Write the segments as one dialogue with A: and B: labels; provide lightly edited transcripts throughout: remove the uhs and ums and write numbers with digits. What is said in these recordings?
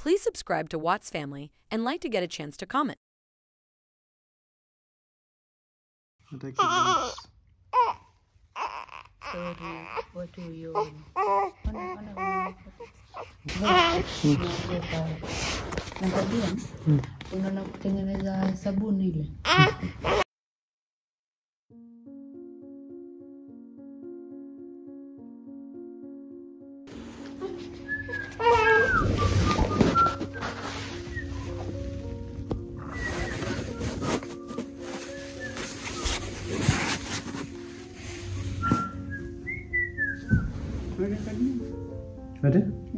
A: Please subscribe to Watts Family and like to get a chance to comment.
B: Sorry, what do you want? Unaona kutengeneza sabuni ile.
C: Ate?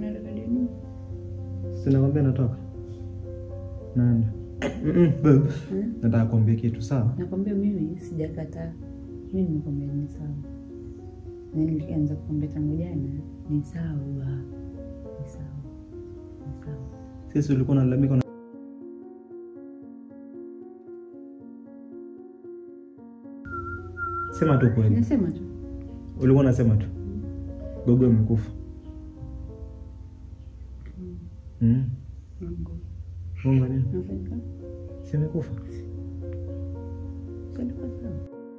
C: Sina kwambia natoka. Naenda. Babe. Nataka kuambia kitu sawa?
B: Nakwambia mimi sijakataa. Mimi nimekwambia ni sawa. Nilianza kukwambia tangu jana ni sawa. Ni sawa. Ni sawa.
C: Sisi ulikuwa unalalamika Sema tu kweli.
B: Nasema tu.
C: Ulikuwa unasema tu. Gogo amekufa. Mungu nini?
B: Nafika.
C: Si amekufa.
B: Sasa kwa sawa.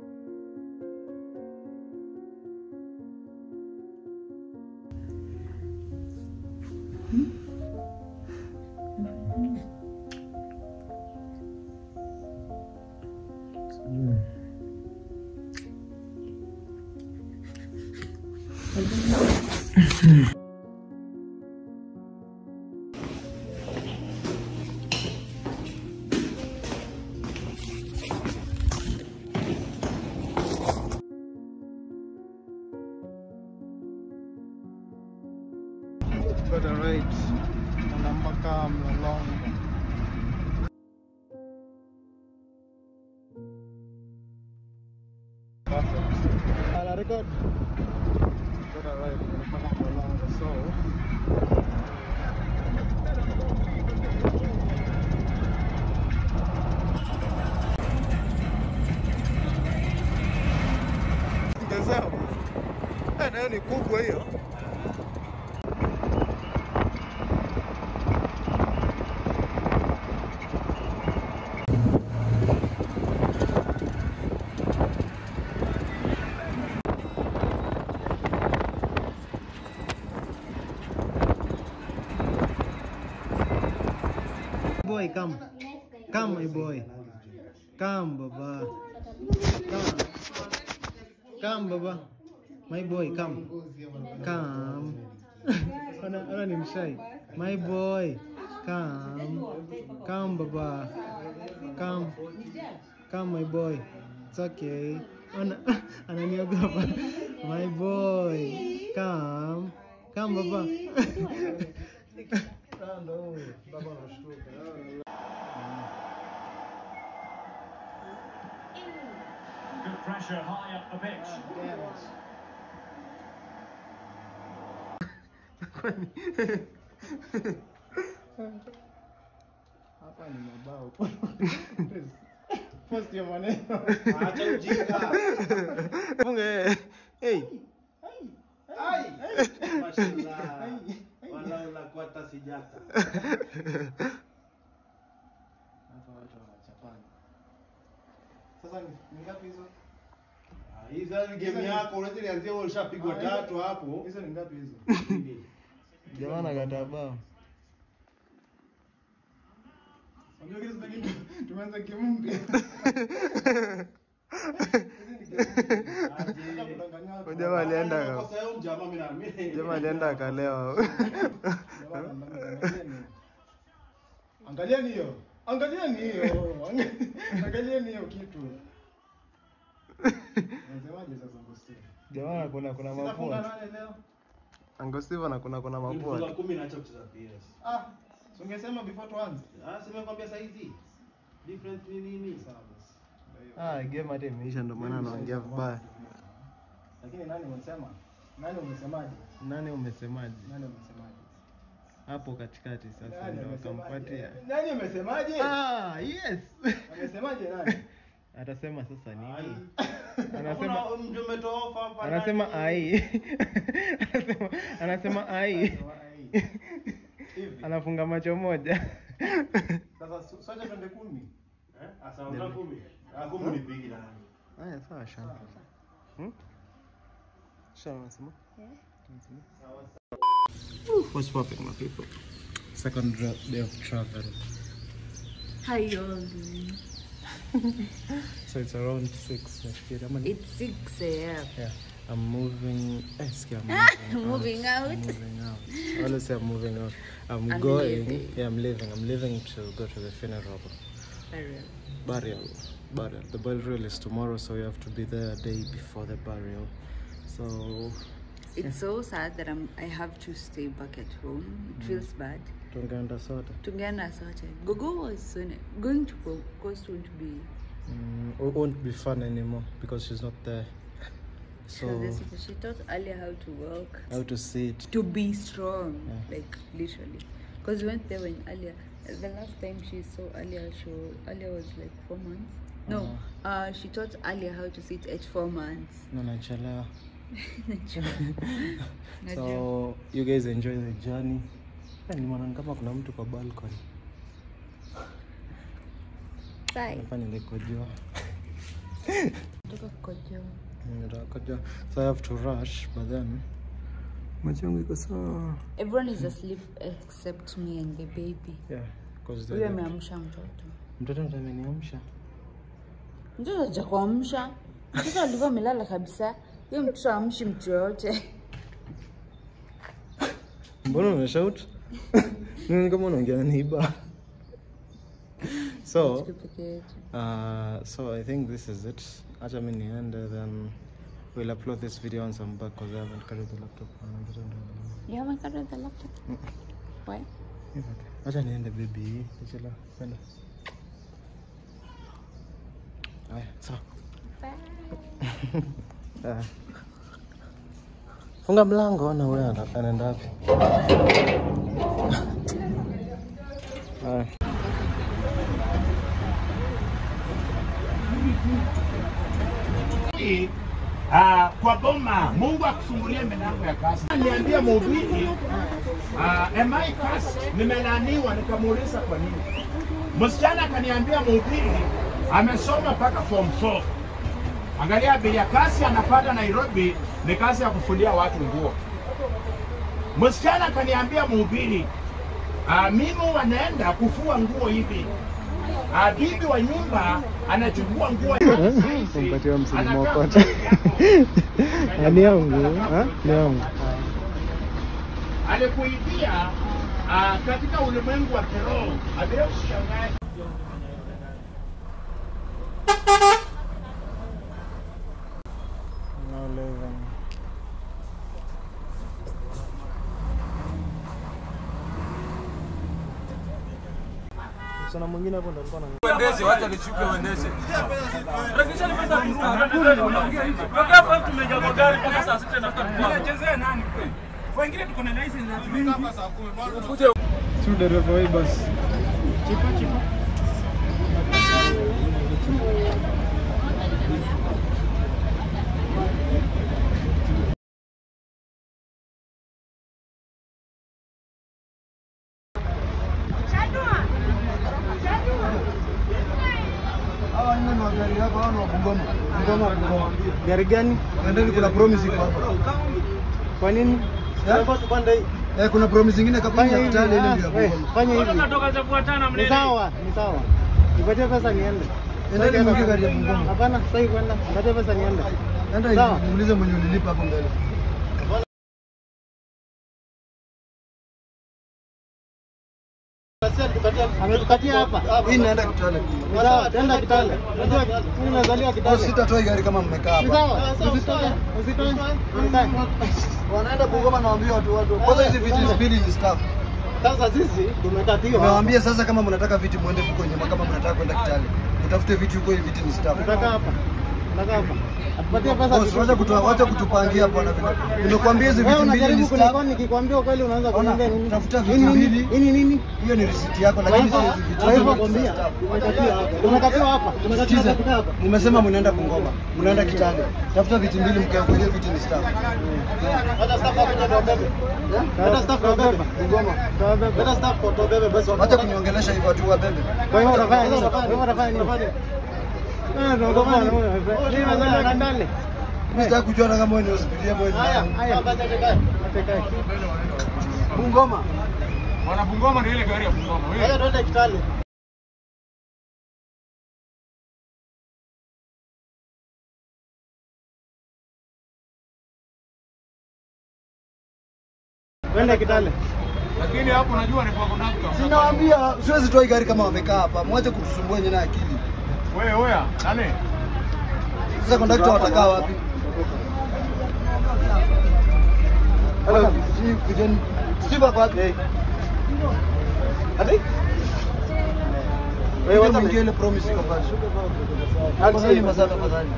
D: Got a right and I'm back along. Perfect. And I record. Got a right and I'm back along. So Gazao. Nayo ni kubwa hiyo. Boy, come. Come, my boy. Come, Baba. Come. Come, Baba. My boy, come. Come. Ana ni mshai. My boy. Come. Come, Baba. Come. Come, my boy. It's okay. Ananiogopa. My boy. Come. Come, Baba.
E: Good pressure high up the pitch.
D: Hapa ni mabao. Post ya maneno. Acha ujinga. Funge. Hey. Ai. Mashallah. Wala unakuwa tasijata. Hapa watu wanachapana. Sasa ni ngapi hizo? Hizo ni game yako, unaweza nianzie wewe ushapigwa 3 hapo. Hizo ni ngapi hizo? Jamani akata bao. Unajua kitu kingine tumeanza game mpya. Jamaa alienda akalewa. Angalieni hiyo. Angalieni hiyo. Angalieni hiyo kitu. Unasemaje sasa Ngostiva?
C: Jamaa kuna mapua. Ngostiva na kuna mapua.
D: Kwa 10 naacha kucheza PS. So ungesema before tuanze. Sema kwambia saa hizi. Different ni nini? Sawa basi.
C: Game hata imeisha ndio maana anaongea vibaya.
D: Lakini nani umesema? Nani umesemaje?
C: Nani umesemaje?
D: Nani umesemaje?
C: Hapo katikati sasa ndio akampatia.
D: Nani umesemaje?
C: Yes.
D: Amesemaje nani?
C: Atasema sasa nini?
D: Anasema ndio umetoa ofa hapa.
C: Anasema ai. Anasema ai. Anafunga macho moja.
D: Sasa sote twende 10. Asa unataka 10. 10 ni bigi na.
C: Haya sawa shamba. Shamba sema? What's popping, my people? Second day of travel.
B: How you all doing?
C: So it's around 6.
B: It's 6 a.m.
C: Yeah. I'm moving.
B: Moving out.
C: Moving out. I always say I'm moving out. I'm
B: I'm
C: going.
B: leaving.
C: Yeah, I'm leaving. I'm leaving to go to the funeral. Burial. The burial is tomorrow, so you have to be there a day before the burial. So
B: It's so sad that I have to stay back at home. It feels bad.
C: tungeenda sote.
B: Gogo was going to go soon to be.
C: It won't be fun anymore because she's not there. So
B: She taught Alia how to walk,
C: how to sit.
B: to be strong,
C: Yeah.
B: like literally. Because we went there when Alia, the last time she saw Alia, Alia was like 4 months. No, she taught Alia how to sit at 4 months.
C: No, nachelewa. So you guys enjoy the journey. Nimeona kama kuna mtu kwa balcony.
B: Bye.
C: Nafanya nikojoa.
B: Toka kukojoa.
C: So I have to rush, but then machangu iko sawa.
B: Everyone is asleep except me and the baby.
C: Yeah, because
B: Huyo ameamsha mtoto.
C: Mtoto ndo ameniamsha.
B: Mtoto hajakuamsha. Mtoto alikuwa amelala kabisa. Huyo mtoto amshi mtu yote.
C: Mbona unashout? Nini kama unaongea niba? So I think this is it. Acha mimi niende, then we'll upload this video once I'm back because I haven't carried the laptop.
B: You haven't carried the laptop? Why?
C: Acha niende baby. Nichela kwenda. Haya, sawa.
B: Bye.
C: Funga mlango na wewe anaenda wapi?
F: Kwa boma, Mungu akufungulie milango ya kazi. Niambia mhubiri, am I cursed? Nimelaaniwa. Nikamuuliza kwa nini. Msichana akaniambia mhubiri amesoma mpaka form 4. Angalia bei ya kazi anapata Nairobi ni kazi ya kufulia watu nguo. Msichana akaniambia mhubiri, mimi wanaenda kufua nguo hivi. Bibi wa nyumba anachukua nguo
C: Kumpatia msimu wa kwanza. Ni yangu, ni yangu.
F: Alikuibia katika ulimwengu wa kiroho. Abiria usishangae.
C: No living. Sana mwingine hapo ndo alikuwa na
G: Uendeshe, wacha nishuke uendeshe. Rekisha ni pesa mstari. Weka hapa tumeja kwa gari mpaka saa 6 nafuta. Unachezea nani kweli? Wengine tuko na license na tumingi. Ukuje
C: tu dereva wa basi.
F: Chipa.
D: Gari yako hao wa Bungoma.
C: Gari gani?
D: Ndani kuna promise iko hapa.
C: Kwa nini?
D: Kuna promise nyingine kabla ya kitale ile ndio Bungoma.
C: Fanya hivi.
G: tunatoka za kuatana mlele.
C: Ni sawa. Nipatie pesa niende.
D: Endeni mwingie gari ya Bungoma.
C: Hapana, sasa hivi kwenda. Nipatie pesa niende.
D: Enda muulize mwenye ulilipa hapo mbele.
C: Ametukatia hapa.
D: Hii naenda Kitale.
C: Sawa, tenda Kitale. Unajua mimi nazaliwa Kitale.
D: Sitatoi gari kama mmekaa hapa.
C: Sawa, usitoe.
D: Wanaenda Bungoma nawaambia watu. Kwanza hizi viti mbili ni staff.
C: Sasa sisi tumekatiwa.
D: Nawaambia sasa kama mnataka viti muende huko nyuma, kama mnataka kwenda Kitale. Utafute viti huko, hivi viti ni staff.
C: Nataka hapa.
D: Atupatie pesa.
H: Wacha kutupangia bwana. Nimekuambia hizo vitu mbili ni staff.
D: Nikikwambia kweli unaanza kuniambia nini?
H: Tafuta vitu mbili.
D: Nini?
H: Hiyo ni receipt yako lakini sio hizo vitu.
D: Kwa hivyo nakwambia tumekatiwa hapa.
H: Mmesema mnaenda Bungoma. Mnaenda Kitale. Tafuta vitu mbili mkae kwa hiyo vitu ni staff.
D: Hata staff hakuja kwa bebe. Hata staff kwa bebe. Bungoma. Hata staff kwa bebe basi.
H: Acha kuniongelesha hivyo tu wa bebe.
D: Kwa hivyo unafanya nini?
H: Mimi kujua kama wewe ni hospitali hapo.
D: Haya basi atakaye.
H: Bungoma.
G: Wana Bungoma ndio ile gari ya Bungoma.
D: Haya twende Kitale. Twende Kitale.
G: Lakini hapo najua ni kwa kondakta.
H: Sinawaambia siwezi toa gari kama wamekaa hapa. Mwache kutusumbua nyinyi na akili.
G: Wewe, nani?
H: Sasa kondakta watakaa wapi? Hello, Steve kwa wapi? Ati? Wewe wacha mwingine promise kwa pale. Hadi masata tafadhali.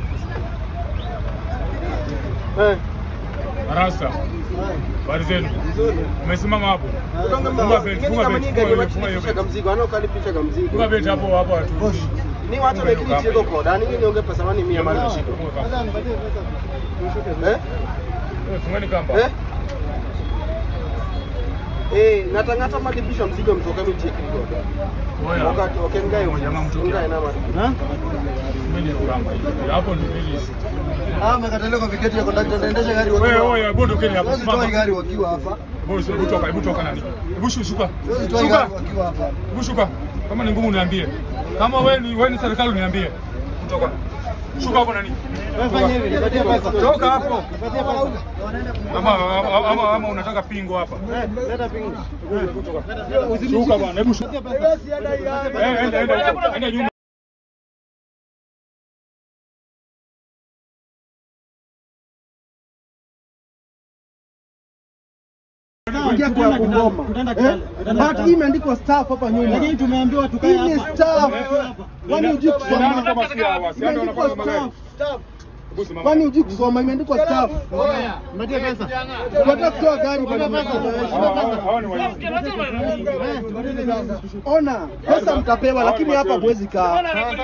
G: Rasta. Habari zenu? Umesimama hapo. Funga belt, funga
D: mzigo, ana ukalipisha kama mzigo.
G: funga belt hapo watu.
D: Ni watu wamekiti hizo koda. Nini niongee pesa wani 100 mali mshiko. Sasa nipatie pesa.
G: Fungani kamba.
D: Natangata malipisha mzigo mtoka mimi cheki koda.
G: Wewe.
D: Wakati okengai
G: jamaa mtoka.
D: Ngai na mali.
G: Mimi ni kamba. Hapo ni vile.
H: Mekataliwa kwa viketi ya kondakta naendesha gari wakiwa.
G: Wewe, bondo kile hapo.
H: Simama gari wakiwa hapa.
G: Hebu toka nani? Hebu shuka.
H: Shuka wakiwa hapa.
G: Hebu shuka. Kama ni ngumu niambie. Kama wewe ni serikali niambie. Kutoka. Shuka hapo nani?
D: Wewe fanya hivi, nipatie pesa.
G: Toka hapo.
D: Nipatie pesa.
G: Ama unataka pingo hapa?
D: Leta pingo.
G: Shuka bwana, hebu shuka. Enda nyuma.
D: Ingia kwa Bungoma. But hii imeandikwa staff hapa nyuma. Lakini tumeambiwa tukae hapa. Hii staff. Kwani hujui kusoma? Kwani hujui kusoma? Imeandikwa staff. Mbatie pesa. Tunataka kutoa gari bwana. Ona, pesa mtapewa lakini hapa huwezi kaa.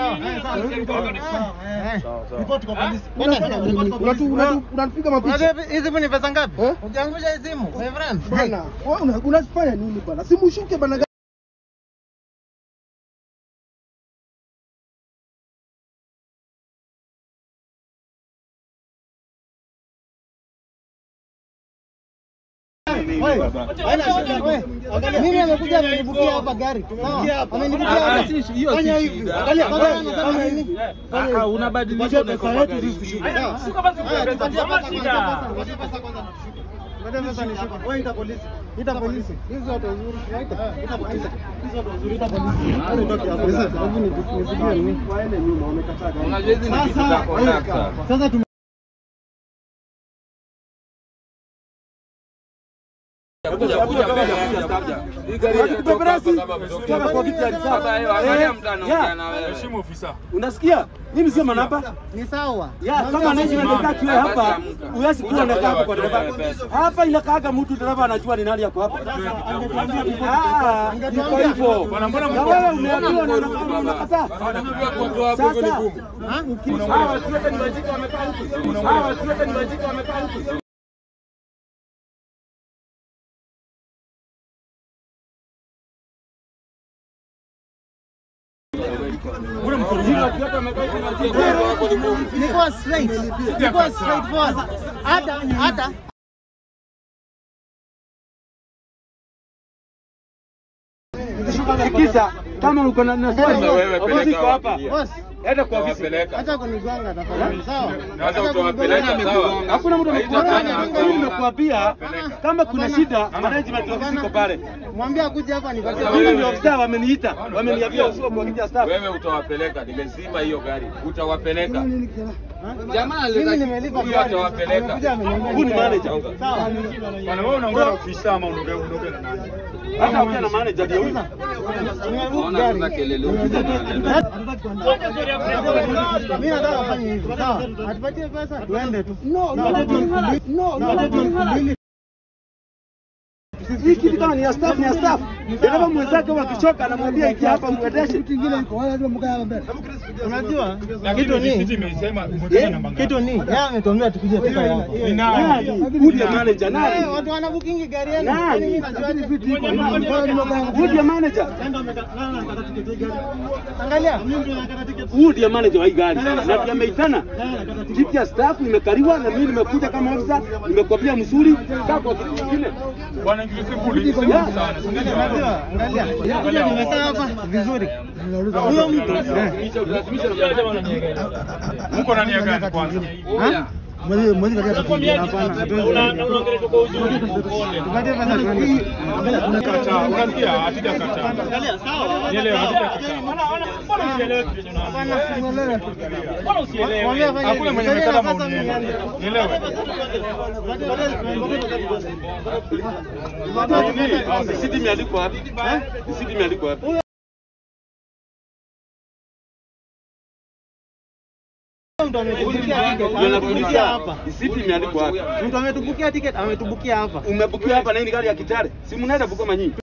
D: Report kwa polisi. Unatupiga mapicha. Hizi ni pesa ngapi? Ukiangusha simu, my friend. Bwana, wewe unafanya nini bwana? Simu shuke bwana. Mimi amekuja amenibukia hapa gari. Sawa? Amenibukia hapa. Fanya hivi. Angalia kama nini? Unabadilisha pesa yetu sisi. Shuka basi pesa shida. Baada pesa ni shuka. Wewe ita polisi. Ita polisi. Hizo watu wazuri. Ita polisi. Hizo watu wazuri ita polisi. Hadi ndoki hapo. Hebu nipigie nini? Waende nyuma wamekataa gari. Unajua hizi ni vitu za kondakta. Sasa
I: unasikia? Mimi sio manapa.
D: Ni sawa.
I: Kama management inakaa kiwe hapa, huwezi kuwa na hapa kwa dereva. Hapa inakaaga mtu dereva anajua ni nani yako hapa. Ndio hivyo. Bwana mbona wewe umeambiwa na unakataa? Sasa hawa wote ni wajika wamekaa huku. Hawa wote ni wajika wamekaa huku.
D: Niko straight forward. Hata
I: Kisa kama uko na swali
G: wewe peleka
I: hapa.
D: boss,
I: Enda kwa ofisi.
D: acha kunigonga tafadhali. Sawa?
G: Sasa utawapeleka sawa.
I: Hakuna mtu amekuambia. Mimi nimekuambia kama kuna shida management ofisi iko pale.
D: Mwambie akuje hapa nipatie.
I: Mimi ndio staff wameniita. Wameniambia usio kuingia staff.
G: Wewe utawapeleka, nimezima hiyo gari. Utawapeleka.
D: Jamaa mimi nimelipa gari.
G: Utawapeleka.
I: Huyu ni manager.
D: Sawa.
G: Bwana wewe unaongea na ofisa ama unaongea na nani?
I: Hata ukiwa na manager ndio huyu.
D: Nimebuka gari.
I: Mimi nataka kufanya hivyo. Sawa. Atupatie pesa tuende tu. No. Hii kitu kama ni ya staff. Dereva mwenzake wakichoka anamwambia iki hapa mwendeshe. Kitu kingine iko wala lazima mkae hapa mbele. Unajua? Kitu ni yeye ametuambia tukuje pesa yako. Ni nani? Good manager nani? Watu wanabukingi gari yenu. Nani? Good manager. Angalia. Good manager wa hii gari. Na tumeitana. Kiti ya staff nimekaliwa na mimi nimekuja kama ofisa, nimekwambia mzuri kwa kitu kingine. Bwana Ingilisi sana. Angalia. Nimekaa hapa vizuri. Huyo mtu. Mko nani gani kwanza? Mwezi katia hapana. Unaongelea kwa uzuri. Tupatie pesa tuende. Kataa. Unasikia? Hatija kataa. Angalia sawa. Nielewe hatija kataa. Mbona usielewe kitu unaona? Mbona usielewe? Hakuna mwenye mkataba maoni. Nielewe. Sisi imeandikwa wapi? Sisi imeandikwa wapi? Mtu ametubukia hapa. Isiti imeandikwa wapi? Mtu ametubukia ticket, ametubukia hapa. Umebukia hapa na hii gari ya Kitale. Si mnaenda Bungoma nyinyi.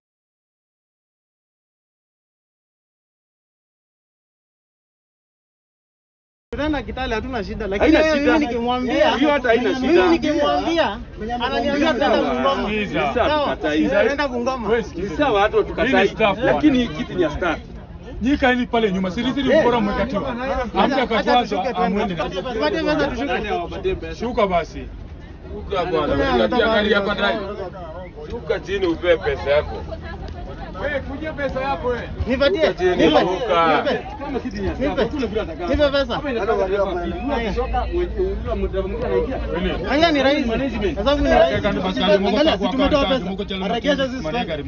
I: Tena Kitale hatuna shida, lakini mimi nikimwambia hiyo hata haina shida. Mimi nikimwambia ananiambia tena Bungoma. Sawa, tunaenda Bungoma. Sawa, watu tukatai. Lakini kiti ni ya staff. Nika ni pale nyuma sisi bora mwekatiwa. Amka kwanza amwende. Tupate pesa tushuke. Shuka basi. Shuka bwana. Unatia gari hapa ndani. Shuka chini upewe pesa yako. Wewe kuja pesa yako wewe. Nipatie. Nipe pesa. Anga ni rais. Sasa ni rais. Angalia tumetoa pesa. Arekesha sisi.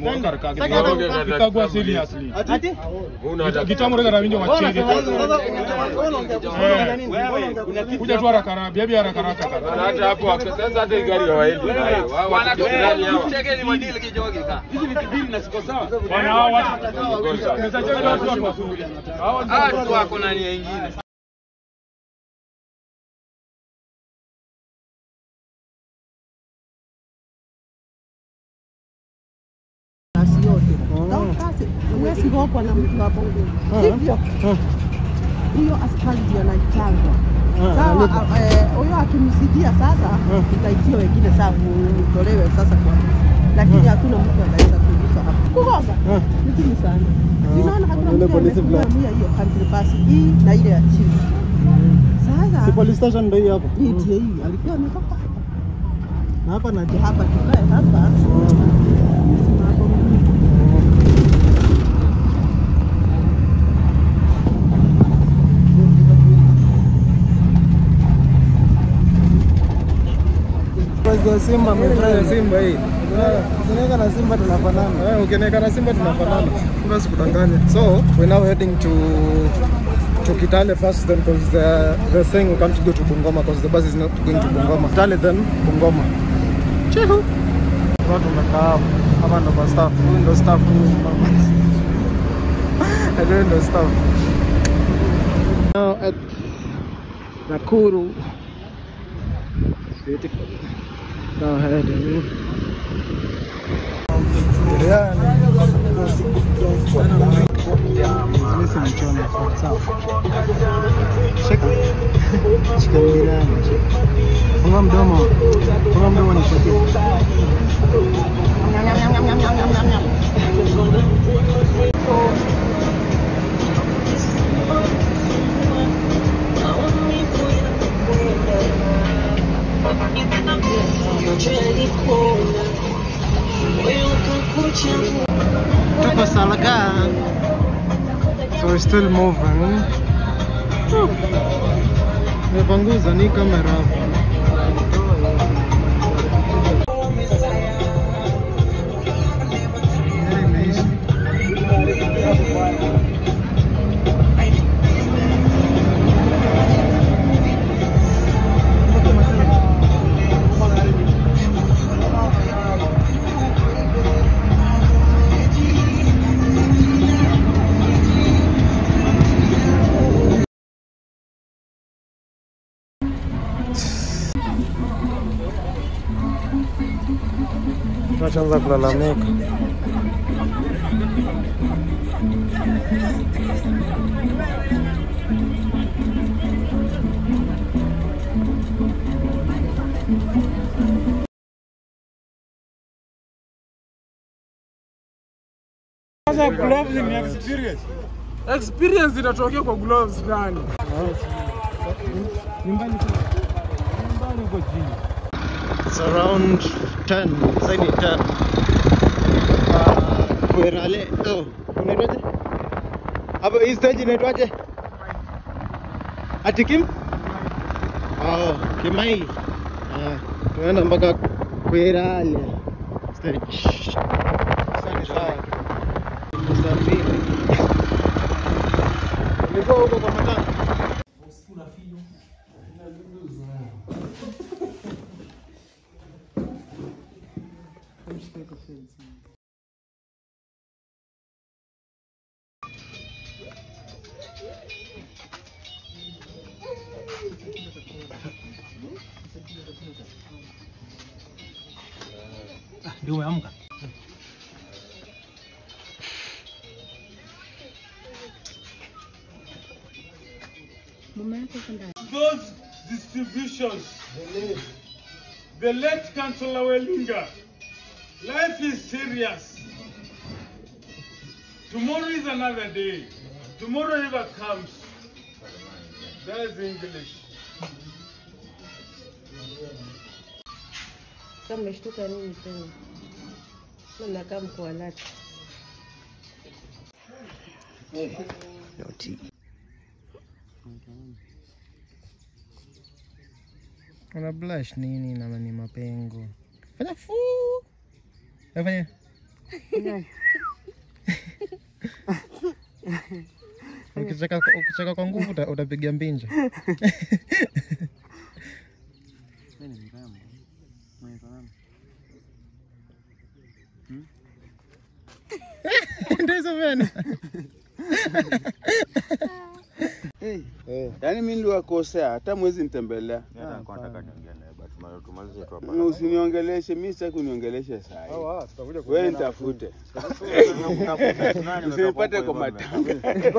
I: Kagua seriously. Ati? Kitambo rega ravinyo wachege. Kuja tu haraka bibi haraka. Hata hapo sasa hata gari hawaendi. Wanatoka chege ni madili kijogi ka. Hizi vitu mbili na siko sawa. Bwana hao watu watu wako nani nyingine.
J: Basi yote. Basi huwezi kuopa na mtu hapo. Hivyo. Hiyo askari ndio anachangwa. Sawa, huyo akimsidia sasa itaitio wengine sasa kutolewe sasa kwa. Lakini hakuna mtu anaweza kugusa hapo. Kugonga. Ni sana. Unaona hakuna mtu anaweza kuamia hiyo country pass hii na ile ya chini. Sasa. Si police station ndio hapo. Ndio hii. Alikuwa ametoka hapa. Na hapa na hapa tukae hapa.
C: Kwa Simba mfanye Simba hii.
I: Ukiweka na Simba tunafanana.
C: Ukiweka na Simba tunafanana. Kuna sikudanganya. So, we're now heading to Kitale first then because they're saying we can't go to Bungoma because the bus is not going to Bungoma. Kitale then Bungoma. Cheho. Watu wamekaa hapa ndo staff. Huyu ndo staff I don't know staff. Now at Nakuru. Beautiful. Go ahead and funga mdomo nishote. Tuko Salaga. So we're still moving. Nimepanguza ni kamera hapa. washaanza kulalamika.
G: Sasa gloves ni experience. Experience inatokea kwa gloves ndani. Nyumbani uko chini.
C: It's around 10, zaidi 10. Kuerale, unaitwaje? Hapo hii stage inaitwaje? Atikim? Kimai. Tunaenda mpaka Kuerale stage. Asante sana. Msafiri. Nilikuwa huko kwa matatu.
G: Usikuna fio. Ndio umeamka. Those distributions, the late Councillor Welinga, life is serious. Tomorrow is another day. Tomorrow never comes. That is English.
J: Kama umeshtuka nini tena? Mbona kama mko alert?
C: Yoti. Una blush nini na ni mapengo? Fanya fu. Fanya. Ukicheka kwa nguvu utapiga mbinja. Mimi ni mrembo. Mwenye sana. Ndio sana.
I: Yaani mimi niliwakosea hata mwezi nitembelea.
D: Nataka niongee naye but tumalize tu hapa.
I: Usiniongeleshe, mimi sitaki uniongeleshe saa hii.
D: Tutakuja
I: kwa wewe nitafute. Usipate kwa matanga.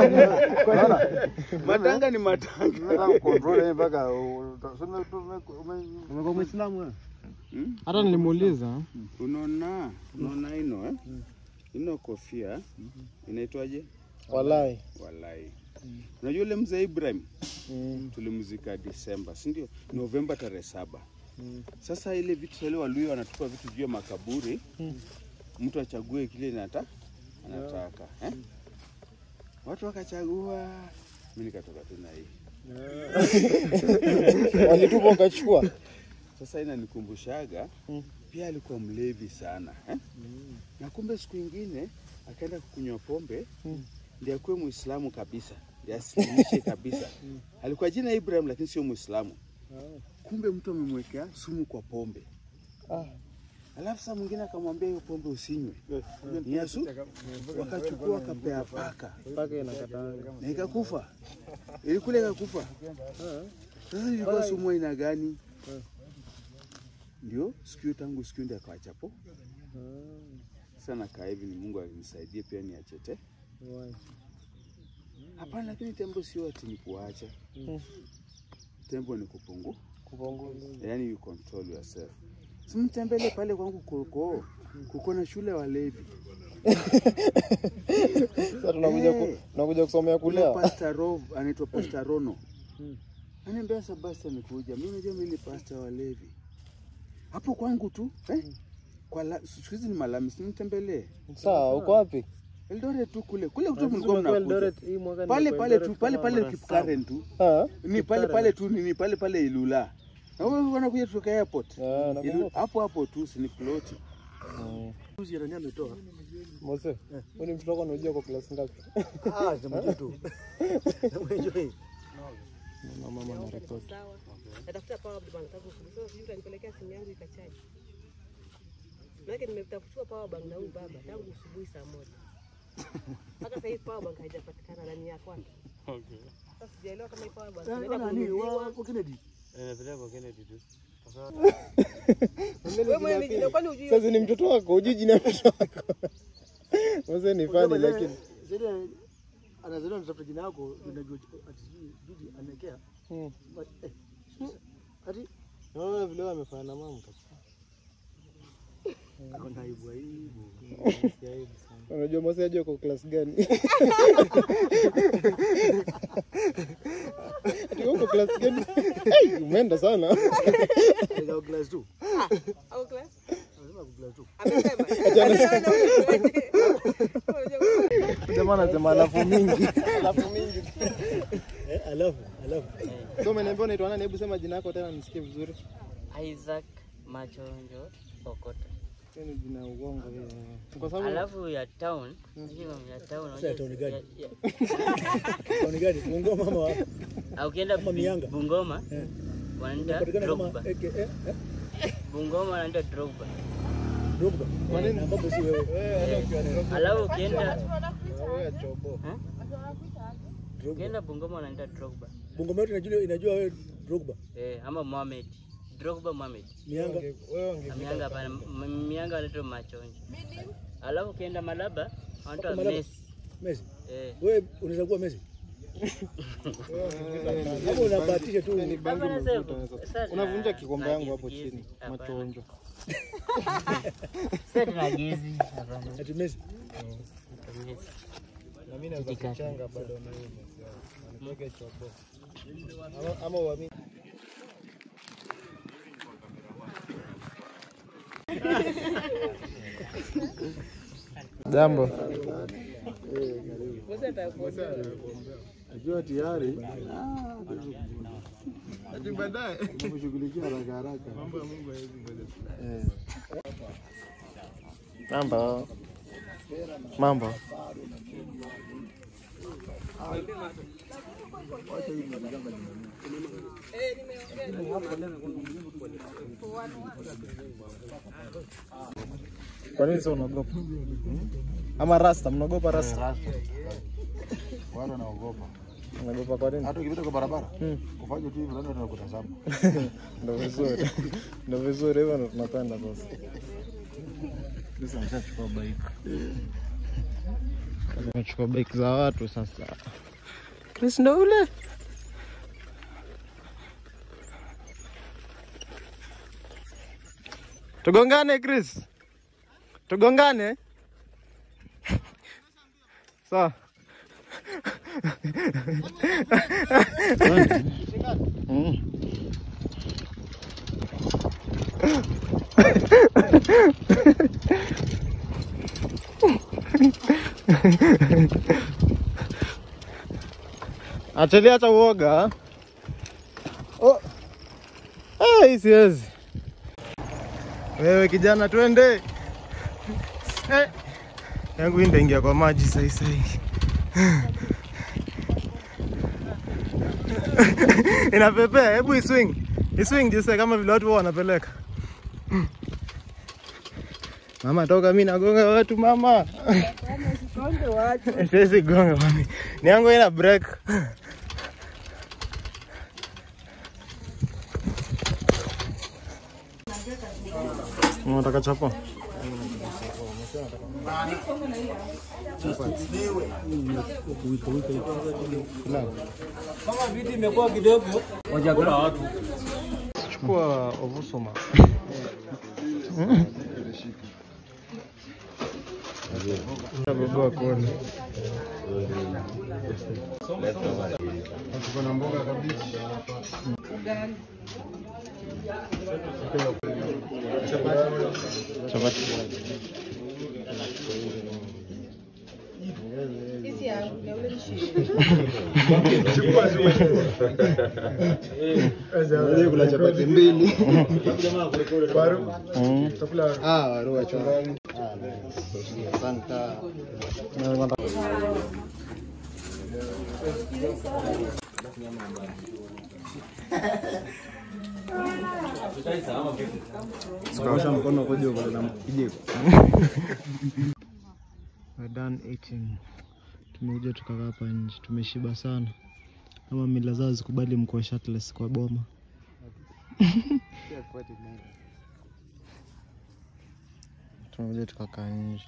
I: Matanga ni matanga.
D: Nataka control mpaka
C: umekuwa Muislamu wewe? Hata nilimuuliza.
I: Unaona ino ino kofia inaitwaje?
C: Walai.
I: Unajua yule mzee Ibrahim tulimzika Disemba, si ndio? Novemba tarehe 7. Sasa ile vitu wale Waluhya wanatupa vitu juu ya makaburi. Mtu achague kile anataka, Watu wakachagua, mimi nikatoka tu na hii.
C: Walitupa ukachukua.
I: Sasa inanikumbushaga pia alikuwa mlevi sana, Na kumbe siku nyingine akaenda kunywa pombe, ndiye akuwe Muislamu kabisa. Yasilimishe kabisa. Alikuwa jina Ibrahim lakini sio Muislamu. Kumbe mtu amemwekea sumu kwa pombe. Alafu saa mwingine akamwambia hiyo pombe usinywe. Yesu wakachukua akapea paka.
C: Paka inakatanga.
I: Na ikakufa. Ilikule ikakufa. Sasa ilikuwa sumu aina gani? Ndio sikio tangu sikio ndio akaachapo. Sana kaa hivi ni Mungu anisaidie pia niachete. Hapana, lakini tembo sio ati ni kuacha. Tembo ni kupunguza. Yaani you control yourself. Simtembele pale kwangu kuko na shule walevi.
C: Sasa tunakuja kusomea kulea.
I: Pastor Rov anaitwa Pastor Rono. Ananiambia Sebastian nikuja. Mimi najua mimi ni pastor walevi. Hapo kwangu tu, Kwa siku hizi ni Malami, simtembelee.
C: Sawa, uko wapi?
I: Eldoret tu kule tu mlikuwa mnakuja. Pale Kipkaren tu. Ni pale tu ni pale Ilula. Na wewe unakuja kutoka airport. Hapo tu si ni float.
H: Uzi ya nani ametoa?
C: Mose. Wewe ni mtoto wako unajua kwa class ngapi?
H: Jamaa tu. Enjoy.
C: Mama na record.
J: Sawa. Natafuta power bank tangu asubuhi. Sasa nipelekea simu yangu ikachaji. Maana nimetafutua power bank na huyu baba tangu asubuhi saa 1. Mpaka sasa hivi power bank haijapatikana na ni ya kwake. Okay. Sasa sijaelewa kama power bank inaenda
H: nani wa Kennedy.
D: Peleka kwa Kennedy tu.
C: Sasa ni mtoto wako, hujui jina la mtoto wako. Mzee ni fani lakini.
H: Zile anazaliwa mtoto jina yako unajua ati bibi anekea. Ati
C: naona vile amefanya na mama kabisa.
H: Akona aibu aibu.
C: Unajua Mose aje kwa class gani? Ati uko class gani? Umeenda sana.
H: Ndio class 2.
J: Au class?
H: Lazima class 2.
C: Jamaa anasema alafu mingi.
H: Alafu.
C: So umeniambia unaitwa nani? Hebu sema jina lako tena nisikie vizuri.
K: Isaac Machonjo Okota.
C: Ni jina uongo wewe. Kwa sababu
K: alafu ya town, ya town.
H: Sasa town gani? Town gani? Bungoma mama wapi?
K: Au ukienda Bungoma wanaenda Drogba. Bungoma wanaenda Drogba.
H: Kwa nini ambapo si wewe?
K: Alafu ukienda
C: wewe chobo.
K: Ukienda Bungoma wanaenda Drogba.
H: Bungoma yote inajua wewe Drogba.
K: Ama Mohamed. Drogba Mohamed.
H: Mianga.
K: Mianga hapana, Mianga wanaitwa Machonjo. Alafu ukienda Malaba wanaitwa Messi.
H: Messi. Wewe unaweza kuwa Messi? Hapo unabahatisha tu
C: ni bangi mvuta. Unavunja kikombe yangu hapo chini. Machonjo.
K: Sasa tunagezi hapana.
H: Ati Messi.
K: Messi.
C: Na mimi naweza kuchanga bado na hiyo. Anataka chobo. Ama uamini. Jambo.
H: Najua tayari.
C: Ati baadaye
H: kushughulikia haraka.
C: Mambo ya Mungu haiwezi ngoja. Mambo. Kwa nini sio unaogopa? Ama rasta, mnaogopa rasta?
H: Wala wanaogopa.
C: Unaogopa kwa nini?
H: Hata ukipita kwa barabara, ufanye tu hivyo ndio tunakutazama.
C: Ndio vizuri. Ndio vizuri hivyo ndio tunapenda sasa.
H: Sasa nitachukua bike.
C: Tunachukua bike za watu sasa. Chris ndo ule. Tugongane Chris. Tugongane. Sawa. Achalia hata uoga. Oh. Siwezi. Wewe kijana twende. Yangu hii ndaingia kwa maji sasa hivi. Inapepea, hebu iswing. Iswing jinsi kama vile watu wanapeleka. Mama toka, mimi nagonga watu mama.
J: Usigonge watu.
C: Siwezi gonga mami. Ni yangu ina break. Unataka chapo?
I: Kama viti imekuwa kidogo, wajakula watu.
C: Chukua ovusoma. Baba koni. Tuko na mboga kabichi. Chapati.
J: Hizi yangu ni ule mshindi.
C: Leo kula chapati mbili.
H: Waru.
C: Chakula. Waru wa chungani. Asante.
H: Sikaosha mkono koje kwa na kijiko.
C: We're done eating. Tumekuja tukakaa hapa nje, tumeshiba sana. Kama mila zao zikubali mko shirtless kwa boma. Tunakuja tukakaa nje.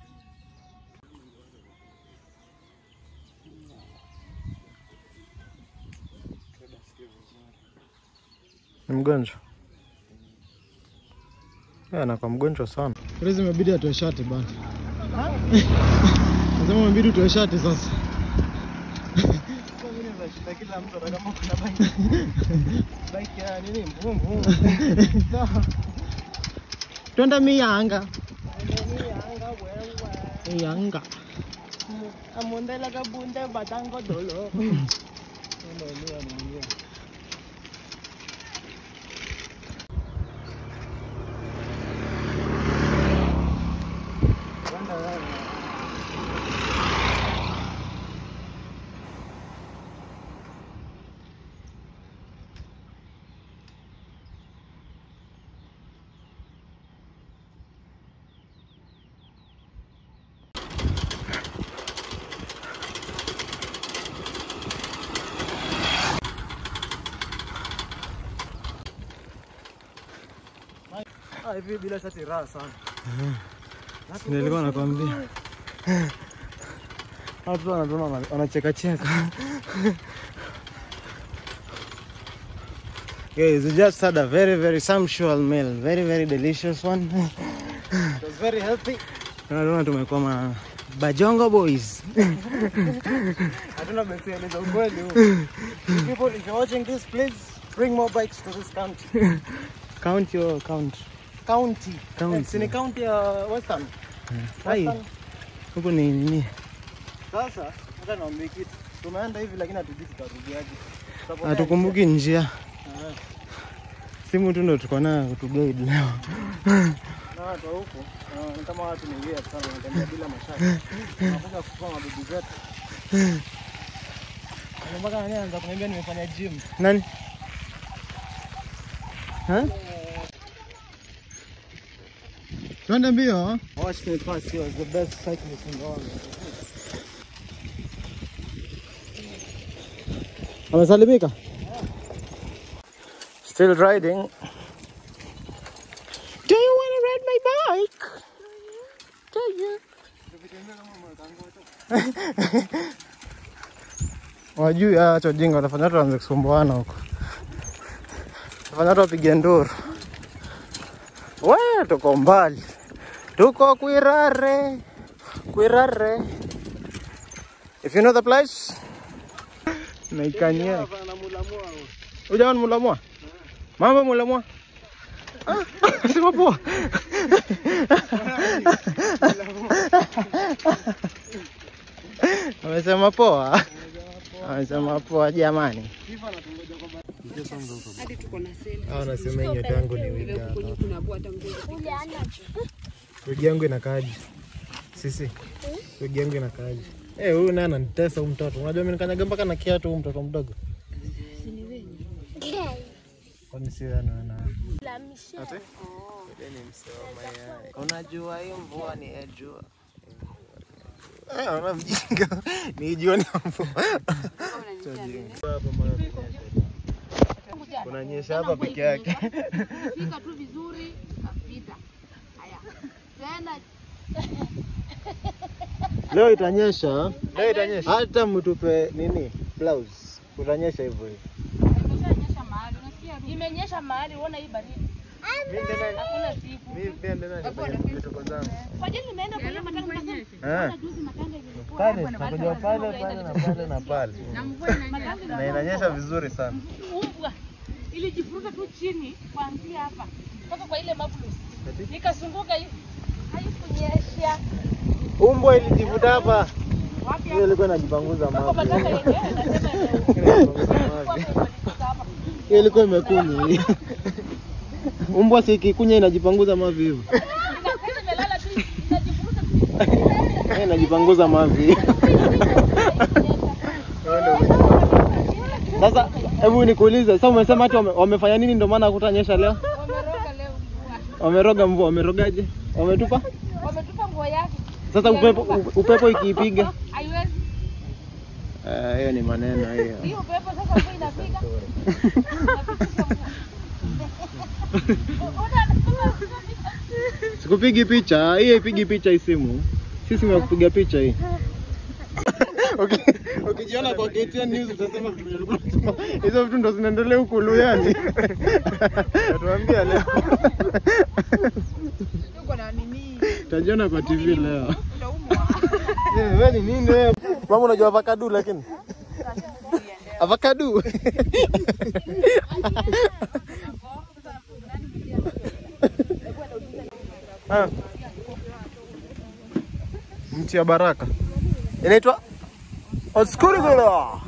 C: Ni mgonjwa? Anakuwa mgonjwa sana. Krizi imebidi atoe shati bana. Nasema imebidi utoe shati sasa. Kila mtu kama kuna bike ya nini mvumvu. Twenda Miyanga. Miyanga. Amondela kabunde batango dolo. Hivi bila shati raha sana. Nilikuwa nakwambia. Watu wanacheka cheka. Guys, we just had a very sumptuous meal, very delicious one. It was very healthy. Naona tumekuwa ma Bajongo boys. Hatuna message za ukweli huko. People, if you're watching this, please bring more bikes to this country. County. Ni county ya Western. Hai. Huko ni nini? Sasa hata naomba kitu. Tumeenda hivi lakini hatujui tutarudiaje. Hatukumbuki njia. Simu tu ndo tuko nayo kutuguide leo. Na watu huko, ni kama watu ni weird sana wanatembea bila mashaka. Wanakuja kuchukua mabibi zetu. Mpaka nani anaanza kuniambia nimefanya gym. Nani? Twende mbio. Watch me pass, he was the best cyclist in the world. Amesalimika? Still riding. Do you want to ride my bike? Do you? Wajui acha jinga watafanya watu waanze kusumbuana huko. Watafanya watu wapige nduru. Wewe tuko mbali. Tuko Kwirare. If you know the place. Naikania. Ujaona Mulamwa? Mama Mulamwa? Sema poa. Amesema poa. Amesema poa jamani.
J: Hadi tuko na sale.
C: Anasema hiyo tangu ni wiga. Wigi yangu inakaaje? Sisi. Wigi yangu inakaaje? Huyu naye ananitesa huyu mtoto. Unajua mimi nikanyaga mpaka na kiatu huyu mtoto mdogo.
J: Si ni wenye.
C: Kwani si ana
J: La Michelle.
C: Ate? Ni msoma yeye. Unajua hii mvua ni jua. Ana mjinga. Ni jua ni mvua. Unanyesha hapa peke yake.
J: Fika tu vizuri, kapita. Haya. Tena
C: Leo itanyesha. Hata mtupe nini? Blouse. Utanyesha hivyo hivyo.
J: imeshanyesha mahali, unasikia? Imenyesha mahali, unaona hii baridi. Hakuna siku.
C: Mimi pia ndio nafanya vitu kwa zangu.
J: Kwa nini nimeenda kwa matanga nikasema? Juzi matanga ilikuwa
C: Pale, nakuja pale na pale. Na inanyesha vizuri sana.
J: Umbwa ilijifuruta tu chini kuanzia hapa mpaka kwa ile mabulus. Nikazunguka hivi. Haikunyesha.
C: Umbwa ilijivuta hapa. Hiyo ilikuwa inajipanguza maji. Hiyo ilikuwa imekunya. Umbwa si ikikunya inajipanguza mavi hivyo.
J: Nimelala tu inajifuruta.
C: Inajipanguza mavi. Sasa hebu nikuulize, sasa umesema watu wamefanya nini ndio maana hakutanyesha leo?
J: Wameroga leo mvua.
C: Wameroga mvua, wamerogaje? Wametupa?
J: Wametupa nguo yake.
C: Sasa upepo ikiipiga?
J: Haiwezi.
C: Hiyo ni maneno hiyo.
J: Hiyo upepo sasa uko inapiga.
C: Sikupigi picha, hii haipigi picha hii simu. Si simu ya kupiga picha hii. Okay, ukijiona kwa KTN News utasema hizo vitu ndo zinaendelea huko Luyani. Tuambia leo.
J: Tuko na nini?
C: Tajiona kwa TV leo. Wewe ni nini wewe? Mama unajua avocado lakini? Avocado. Mti ya baraka. Inaitwa Oskurugula.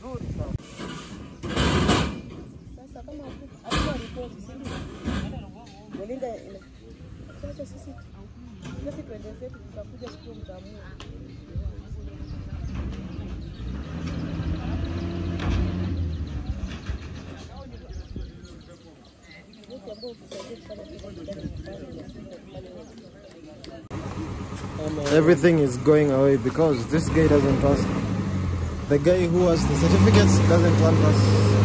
J: Sasa kama hatuna report sisi. Walinda sasa sisi tuendelee tutakuja siku mtamua.
C: Everything is going away because this guy doesn't trust. The guy who has the certificates doesn't want us.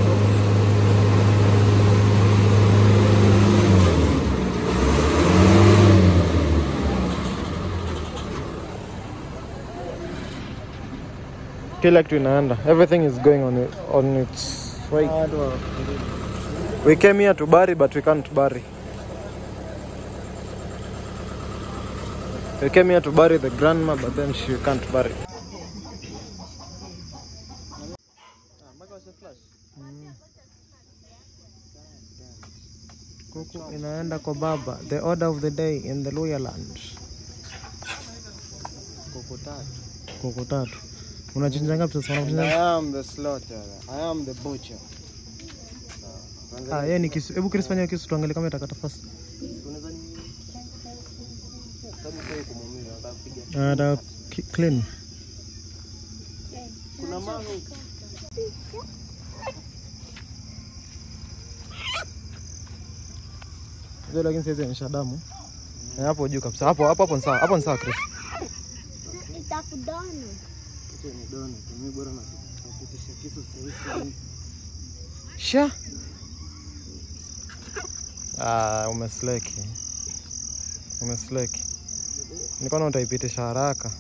C: Kila kitu inaenda. Everything is going on its way. We came here to bury, but we can't bury. We came here to bury the grandma, but then she can't bury. Kuku inaenda kwa baba. The order of the day in the Luya land.
H: Kuku tatu.
C: Kuku tatu. Unachinja ngapi sasa?
H: I am the slaughterer. I am the butcher.
C: Yeye ni kisu. Hebu Chris fanya kisu tuangalie kama itakata fast. Ada clean.
H: Kuna mango.
C: Ndio lakini sasa ni shadamu. Hapo juu kabisa. Hapo ni sawa. Hapo ni sawa Chris.
J: Nitakudona.
H: Ni dona. Mimi bora na kupitisha kisu sasa.
C: Sha. Umesleki. Umesleki. Nikaona utaipitisha haraka.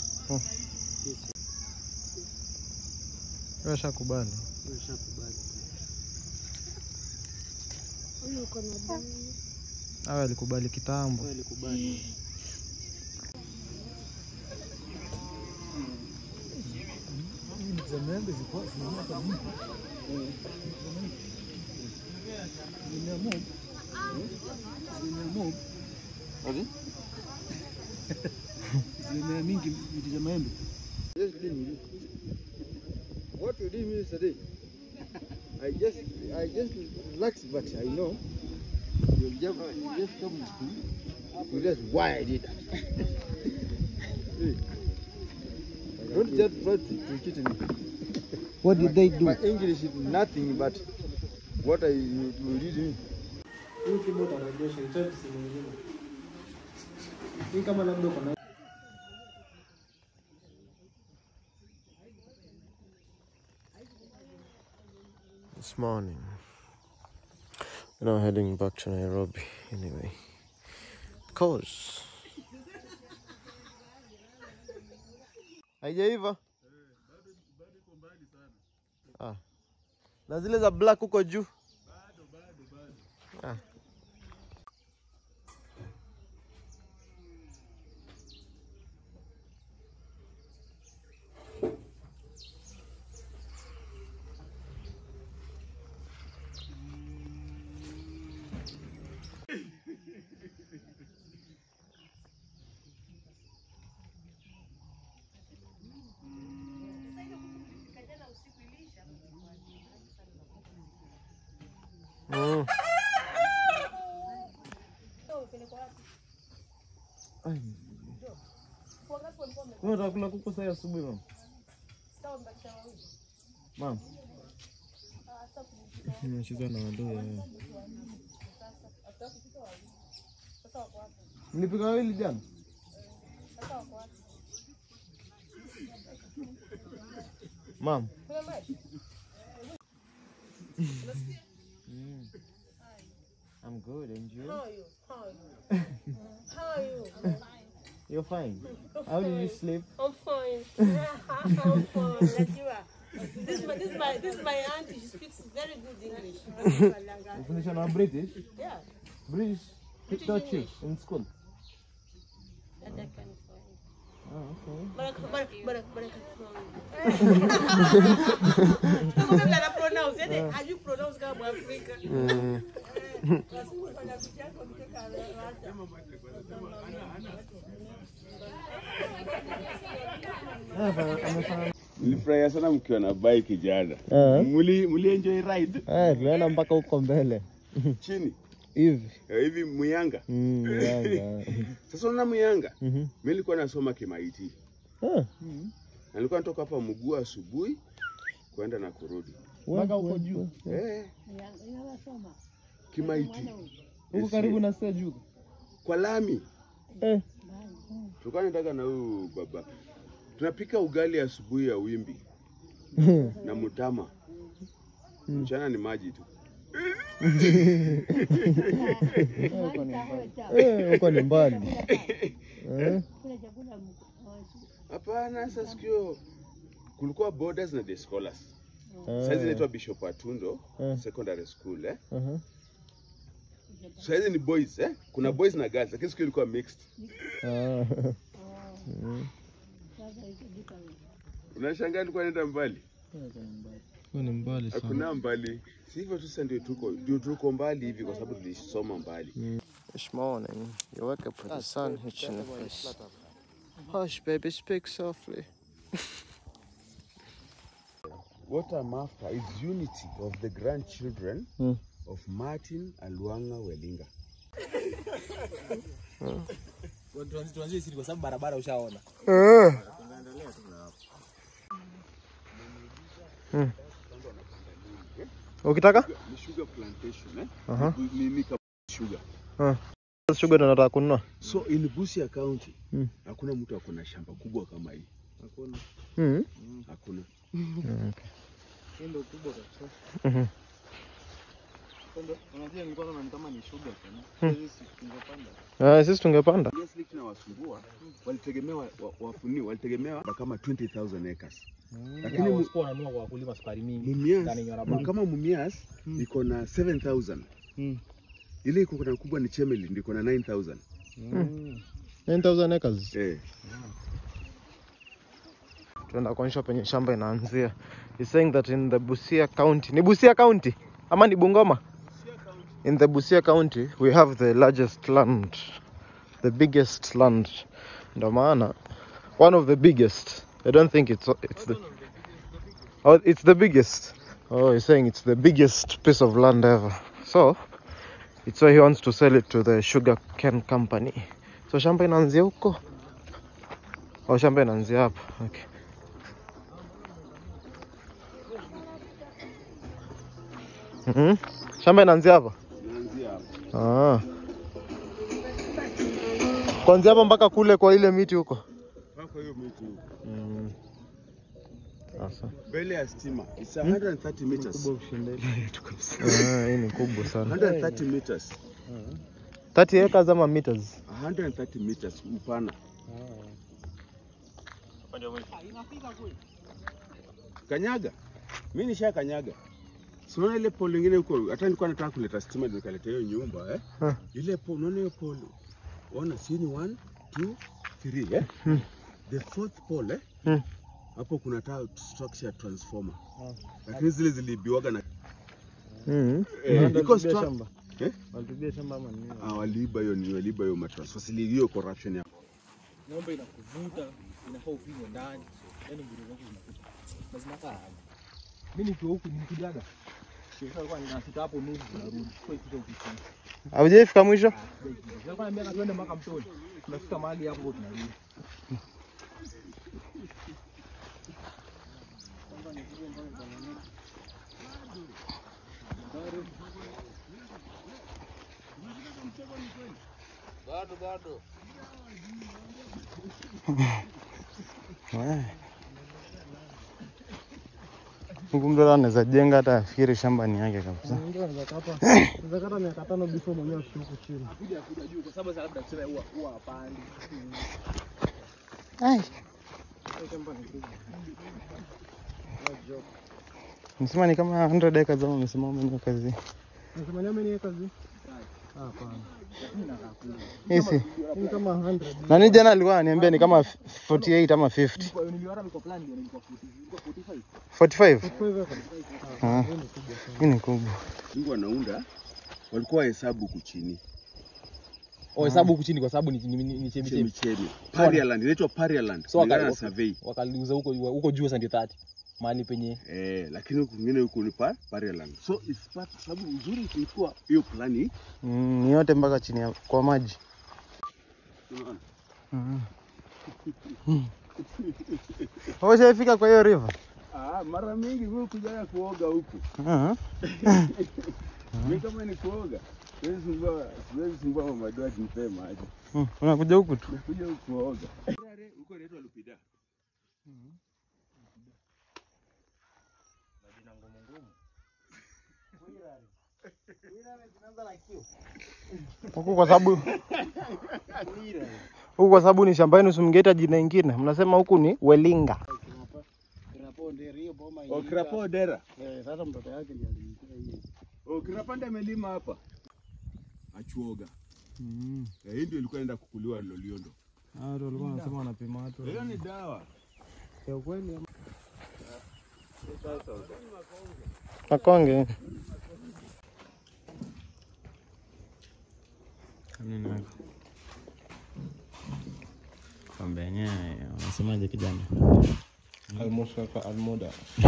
C: Wewe shakubali.
J: Huyu uko na damu.
C: Awe alikubali kitambo.
H: Wewe alikubali.
C: Zamembe ziko zinaona nini? Zinamob.
H: Adi?
C: Zina mingi vitu za maembe.
H: What you did yesterday? I just relaxed, but I know you just come to that's why I did that. Don't just try to cheat me.
C: What did they do?
H: My English is nothing but what you did me.
C: Hii kimoto anajesha itaji simu nyingine. Hii kama labda kuna this morning. We're now heading back to Nairobi anyway. Cause haijaiva. Na zile za black huko juu. Bado. Wewe utakula kuku sasa asubuhi mama? Mama. Nimecheza na wadogo wewe. Nilipika wali jana. Mama.
H: I'm good, and you?
J: How are you? How are you? How are you?
H: You're fine. How did you sleep?
J: I'm fine. I'm fine. Like you are. This is my auntie. She speaks very good English.
H: You finished on British?
J: Yeah.
H: British? Who taught you in school?
J: And I can
H: Oh, okay.
J: But I pronounce it. How you pronounce Africa?
I: Nilifurahia sana mkiwa na bike jana. Muli enjoy ride?
H: Tulienda mpaka huko mbele.
I: Chini?
H: Hivi.
I: Hivi Muyanga?
H: Muyanga.
I: Sasa una Muyanga? Mimi nilikuwa nasoma Kimaiti. Nilikuwa natoka hapa Mugua asubuhi kwenda na kurudi.
H: Mpaka huko juu.
I: Kimaiti.
H: Huko karibu na Seju.
I: Kwa lami. Tulikuwa nataka na huyu baba. Tunapika ugali asubuhi ya wimbi. Na mutama. Mchana ni maji tu.
H: Huko ni mbali.
I: Hapana, sasa sikio kulikuwa borders na the scholars. Sasa inaitwa Bishop Atundo Secondary School Sasa ni boys kuna boys na girls lakini sikio ilikuwa mixed. Unashangaa ilikuwa inaenda mbali?
H: Ni mbali sana.
I: Hakuna mbali. Si hivyo tu sasa ndio tuko mbali hivi kwa sababu tulisoma mbali.
C: This morning, you wake up with the sun hitting your face. Hush, baby, speak softly.
I: What I'm after is unity of the grandchildren of Martin Aluanga Welinga.
G: Tuanzie sisi kwa sababu barabara ushaona.
C: Ukitaka?
I: Ni sugar plantation
C: Ni
I: sugar.
C: Sugar ndo nataka kununua.
I: So in Busia County, hakuna mtu akona shamba kubwa kama hii. Hakuna. Hakuna.
C: Okay.
H: Ndio kubwa kabisa. Unajua nilikuwa naona kama ni sugar sana. Sisi tungepanda.
C: Sisi tungepanda.
I: Yes, liki na wasumbua walitegemea kama 20,000 acres.
G: Lakini msiko wananua kwa kulima sukari mingi.
I: Kama Mumias iko na 7,000. Ile iko na kubwa ni Chemeli ndiko na 9,000.
C: 9,000 acres. Tuenda kuonyesha penye shamba inaanzia. He's saying that in the Busia County. Ni Busia County ama ni Bungoma? In the Busia County we have the largest land. The biggest land. Ndio maana one of the biggest. I don't think it's the it's the biggest. Oh, he's saying it's the biggest piece of land ever. So it's why he wants to sell it to the sugar cane company. So shamba inaanzia huko. Oh, shamba inaanzia hapa. Okay. Shamba inaanzia hapa?
I: Inaanzia hapa.
C: Kuanzia hapa mpaka kule kwa ile miti huko.
I: Mpaka hiyo miti huko.
C: Sasa.
I: Mbele ya stima. It's 130 meters.
C: Kubwa ushindele. Hii ni kubwa sana.
I: 130 meters.
C: 30 acres ama meters?
I: 130 meters upana. Kanyaga. Mimi nisha kanyaga. Unaona ile pole nyingine huko, hata nilikuwa nataka kuleta stima ndio nikaleta hiyo nyumba Ile pole, unaona hiyo pole. Ona si ni 1 2 3 The fourth pole hapo kuna structure transformer. Lakini zile zilibiwaga na
C: Iko shamba. Walibia shamba ama nini?
I: Waliiba hiyo matransformer. Hiyo corruption ya.
G: Ng'ombe inakuvuta, inafaa ufinye ndani. Yaani nguruwe zako zinakuta. Na zinakaa. Mimi nikiwa huku nikijaga. Sasa kwa ninafika hapo nusu narudi. Kwa hiyo ofisini.
C: Haujafika mwisho?
G: Nilikuwa naambia tuende mpaka Mtoni. Tunafika mahali hapo tunarudi.
H: Bado.
C: Huku mtu anaweza jenga hata afikiri shamba ni yake kabisa.
D: Ndio anaweza kata miaka 5 before mwenyewe huko chini. Kuja juu kwa sababu labda tuseme huwa hapandi.
C: Ai. Nisema ni kama 100 acres zao umesimama mwenyewe kazi.
D: Unasema nyama ni kazi? Hapana.
C: Hizi
D: Ni kama 100.
C: na ni jana alikuwa ananiambia ni kama 48 ama 50.
D: Niliona niko plan ndio nilikuwa
C: 45.
D: 45.
C: Hii ni kubwa.
L: Mungu anaunda walikuwa hesabu huku chini.
M: Hesabu huku chini kwa sababu ni chemi.
L: Parialand, inaitwa Parialand.
M: So
L: survey.
M: Wakaliuza huko juu sasa ndio 30. Mahali penye.
L: Lakini huko kwingine huko ni Parialand. So it's part sababu nzuri kulikuwa hiyo plani.
C: Ni yote mpaka chini ya kwa maji.
L: Unaona?
C: Hujafika kwa hiyo river?
L: Mara mingi wewe kuja kuoga huko. Mimi kama ni kuoga, siwezi sumbua mama Edward nipe maji.
C: Unakuja huku tu.
L: Nakuja huku kuoga. Huko inaitwa Lupida.
D: Majina ngumu. Wirare zinaanza na kio.
C: Huko kwa sababu ni shamba yenu, simngeita jina lingine. Mnasema huku ni Welinga.
L: Krapodera.
D: Sasa mtoto yake ndiye alimtia hiyo.
L: Krapanda amelima hapa. Achuoga. Hii ndio ilikuwa inaenda kukuliwa Loliondo.
C: Ndio walikuwa wanasema wanapima watu.
L: Hiyo ni dawa.
C: Ya kweli. Makonge. Nini nako? Kombe yenyewe unasemaje kijana?
L: Almost kaka almoda.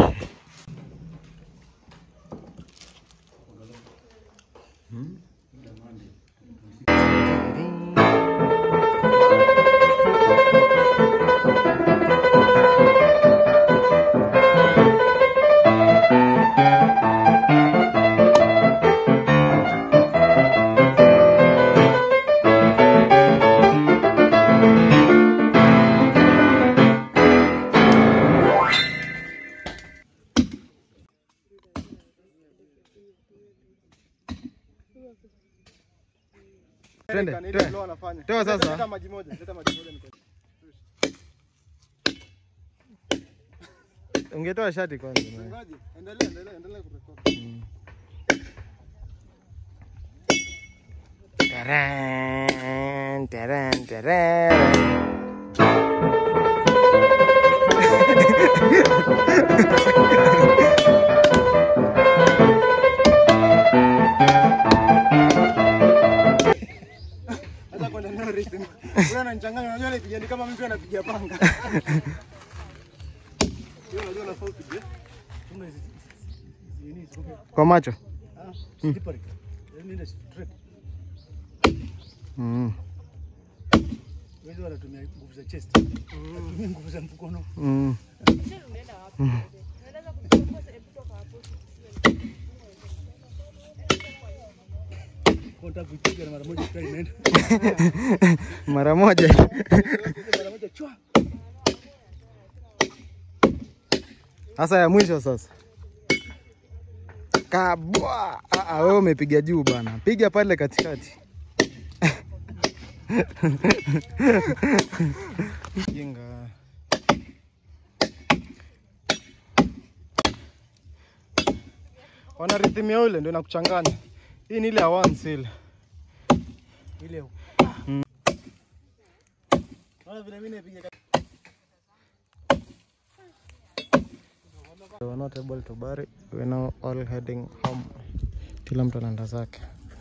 C: Twende. Toa sasa.
D: Leta maji moja niko.
C: Ungetoa shati kwanza.
D: Ngoja, endelea kurekodi.
C: Taran.
D: Hata kwa neno rhythm. Wewe unanichanganya, unajua nipiga ni kama mtu anapiga panga. Unajua unafaa upige.
C: Kwa macho.
D: Slippery. Nenda straight. Wewe unatumia nguvu za chest. Unatumia nguvu za mkono. Konta kupiga mara moja try nenda.
C: Mara moja
D: chwa.
C: Sasa ya mwisho sasa. Kabwa. Wewe umepiga juu bana. Piga pale katikati. Jinga. Wana rhythm ya ule ndio inakuchanganya. Hii ni ile ya once ile.
D: Ile. Wala vile mimi napiga.
C: We were not able to bury. We are now all heading home. Kila mtu anaenda zake.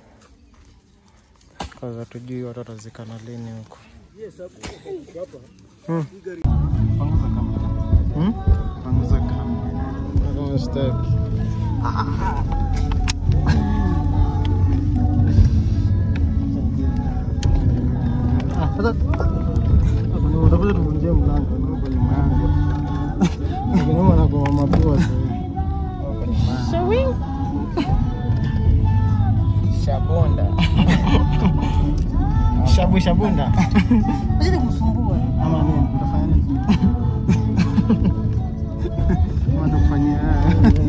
C: Kwa sababu tujui watu watazikana lini huko.
D: Yes, hapa.
C: Panguza kamera. Panguza kamera. Kama staki. Sasa hapo ni utafuta tuvunje mlango na hapo nyuma yangu. Nyuma na kwa mapua sasa. Hapo nyuma.
J: Showing.
C: Shabonda. Shabunda.
J: Unataka kumsumbua.
C: Ama nini? Utafanya nini? Kufanyia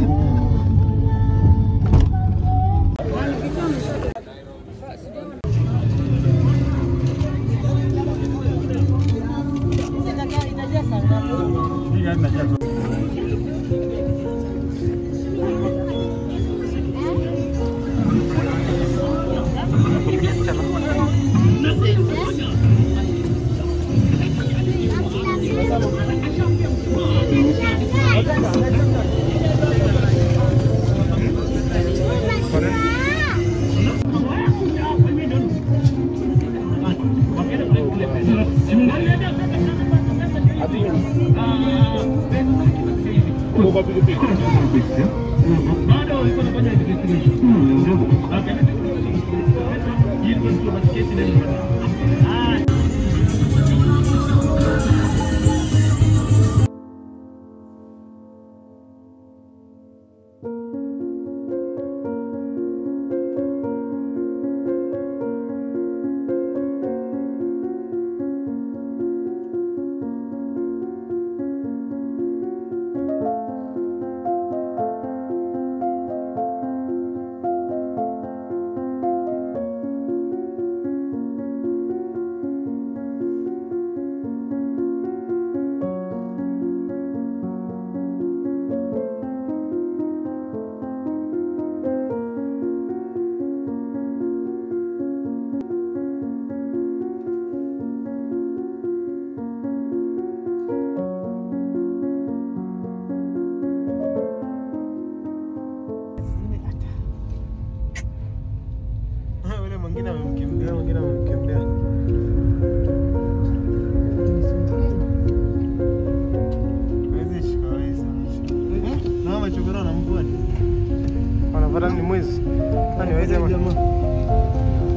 F: Uko kwa pikipiki.
E: Bado walikuwa wanafanya investigation.
C: Mwingine amemkimbia, mwingine amemkimbia. Hizi shika hizi. Na machokora na mvua. Wanapata ni mwezi. Kwani waweze jamaa.